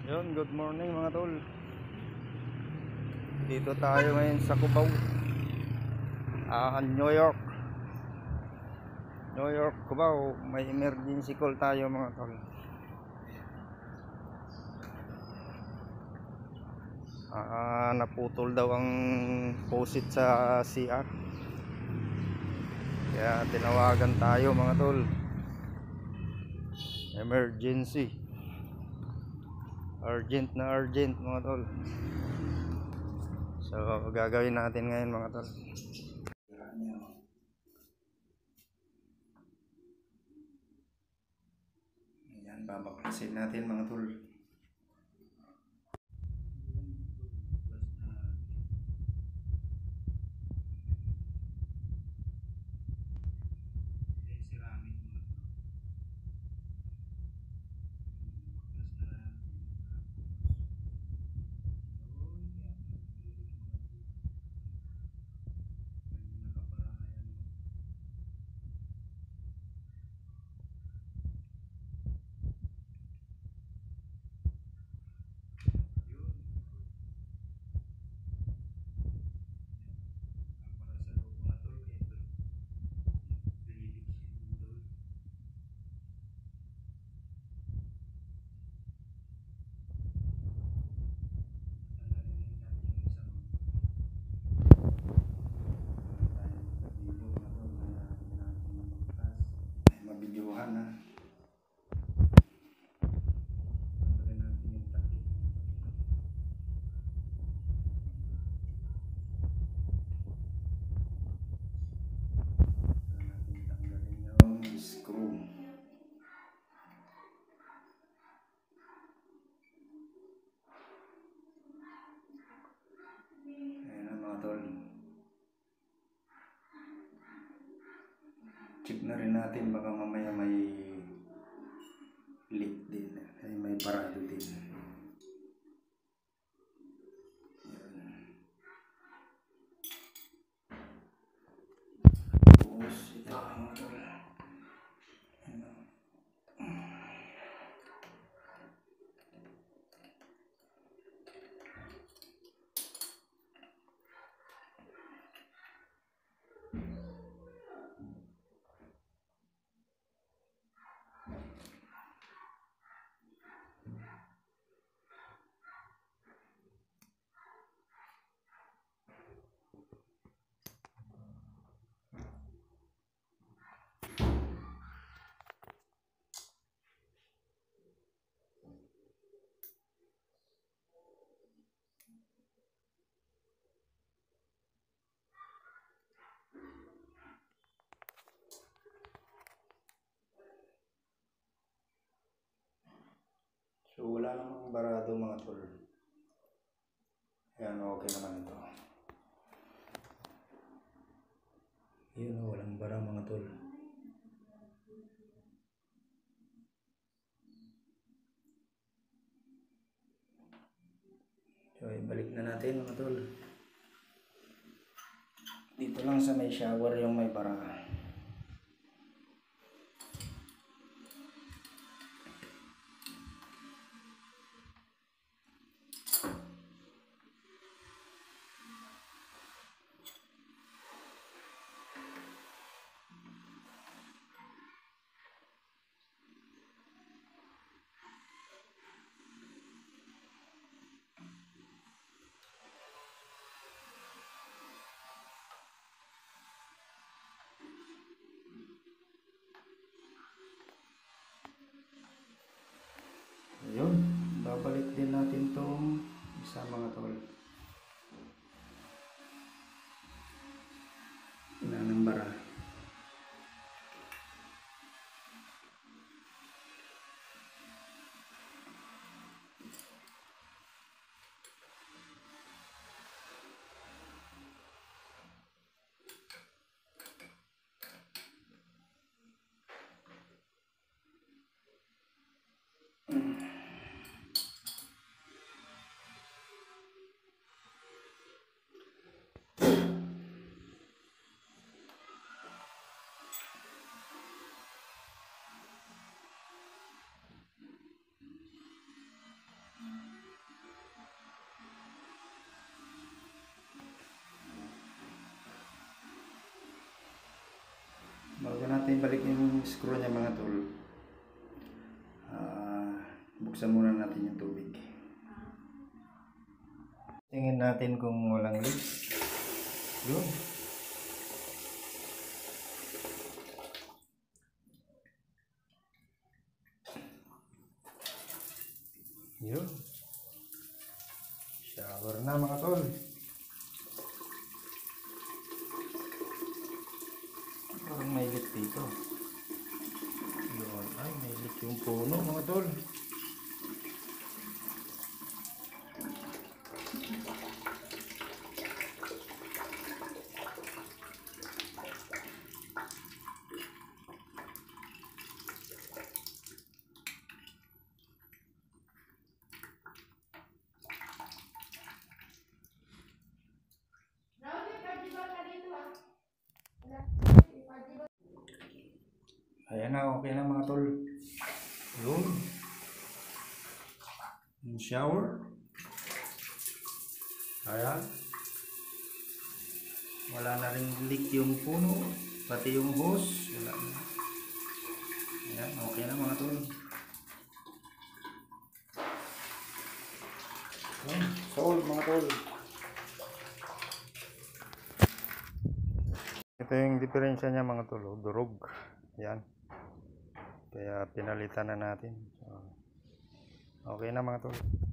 Yun, good morning mga tol. Dito tayo ngayon sa Cubao, New York. New York, Cubao. May emergency call tayo mga tol. Naputol daw ang faucet sa CR. Kaya tinawagan tayo mga tol. Emergency. Urgent na urgent mga tol. So gagawin natin ngayon mga tol. Ayan, babaklasin natin mga tol. Mabidyohan na. Screw. Ayan na mga tol. Check na rin natin, baka mamaya may leak din, ay may barado din. Tapos ito mga tol. So wala namang barado mga tol. Ayan, okay naman ito. Yun, walang bara mga tol. So ibalik na natin mga tol. Dito lang sa may shower yung may bara. Yun, babalik din natin tong isa mga tol. Wala ng bara. natin balik yung screw niya mga tol. Buksan muna natin yung tubig. Tingnan natin kung walang leaks. Yun. Yun. Shower na mga tol. Parang may leak dito. Yun. Ay, may leak yung puno mga tol. Ayan na, okay na mga tol. Yun. Yung shower. Ayan. Wala na rin leak yung puno. Pati yung hose. Wala na. Ayan, okay na mga tol. Ayan, solve mga tol. Ito yung diferensya niya mga tol. Durog. Ayan. Kaya pinalitan na natin. So, okay na mga tol.